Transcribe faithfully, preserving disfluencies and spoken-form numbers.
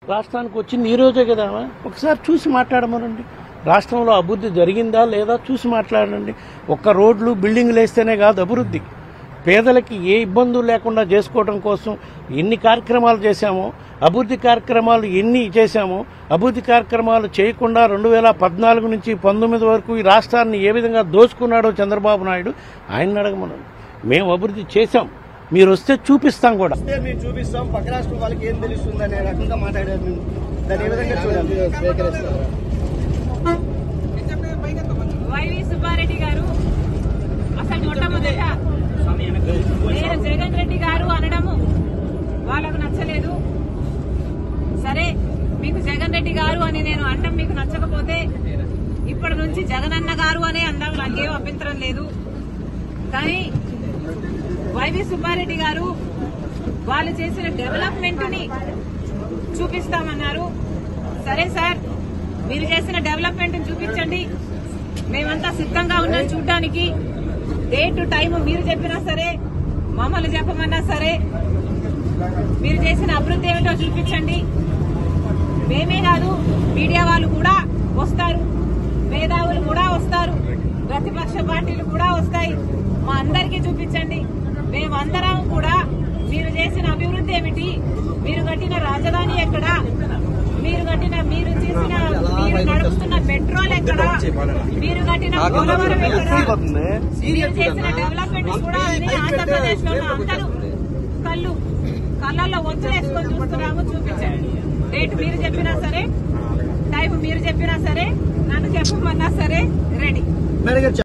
రాష్ట్రానికి వచ్చింది ఈ రోజే కదా, ఒకసారి చూసి మాట్లాడమనండి. రాష్ట్రంలో అభివృద్ధి జరిగిందా లేదా చూసి మాట్లాడండి. ఒక్క రోడ్లు బిల్డింగ్లు వేస్తేనే కాదు అభివృద్ధి. పేదలకి ఏ ఇబ్బందులు లేకుండా చేసుకోవడం కోసం ఎన్ని కార్యక్రమాలు చేశామో, అభివృద్ధి కార్యక్రమాలు ఎన్ని చేశామో, అభివృద్ధి కార్యక్రమాలు చేయకుండా రెండు వేల పద్నాలుగు నుంచి పంతొమ్మిది వరకు ఈ రాష్ట్రాన్ని ఏ విధంగా దోచుకున్నాడో చంద్రబాబు నాయుడు ఆయన అడగమనండి. మేము అభివృద్ధి చేశాం, మీరు వస్తే చూపిస్తాం కూడా. మేము చూపిస్తాం, పక్క రాష్ట్రం వాళ్ళకి ఏం తెలుస్తుంది అనే రకంగా మాట్లాడారు. దాన్ని ఏ విధంగా చూడాలి? వైవి సుబ్బారెడ్డి గారు అసలు మొట్టమొదట నేను జగన్ రెడ్డి గారు అనడము వాళ్ళకు నచ్చలేదు. సరే, మీకు జగన్ రెడ్డి గారు అని నేను అనడం మీకు నచ్చకపోతే ఇప్పటి నుంచి జగనన్న గారు అనే అందాం, నాకేం అభ్యంతరం లేదు. కానీ వైవి సుబ్బారెడ్డి గారు వాళ్ళు చేసిన డెవలప్మెంట్ ని చూపిస్తామన్నారు. సరే సార్, మీరు చేసిన డెవలప్మెంట్ చూపించండి, మేమంతా సిద్ధంగా ఉన్నాం చూడడానికి. డేట్ టైం మీరు చెప్పినా సరే, మమ్మల్ని చెప్పమన్నా సరే, మీరు చేసిన అభివృద్ధి ఏమిటో చూపించండి. మేమే కాదు, మీడియా వాళ్ళు కూడా వస్తారు, మేధావులు కూడా వస్తారు, ప్రతిపక్ష పార్టీలు కూడా వస్తాయి. మా అందరికీ చూపించండి. మేమందరం కూడా మీరు చేసిన అభివృద్ధి ఏమిటి, మీరు కట్టిన రాజధాని ఎక్కడ, మీరు కట్టిన మీరు చేసిన మీరు నడుపుతున్న మెట్రోలు ఎక్కడ, మీరు కట్టిన పోలవరం ఎక్కడ, మీరు చేసిన డెవలప్మెంట్ కూడా అన్ని ఆంధ్రప్రదేశ్ లో అందరూ కళ్ళు కళ్ళల్లో ఒత్తులేసుకొని చూస్తున్నాము. చూపించండి. డేట్ మీరు చెప్పినా సరే, టైం మీరు చెప్పినా సరే, నన్ను చెప్పమన్నా సరే రెడీ.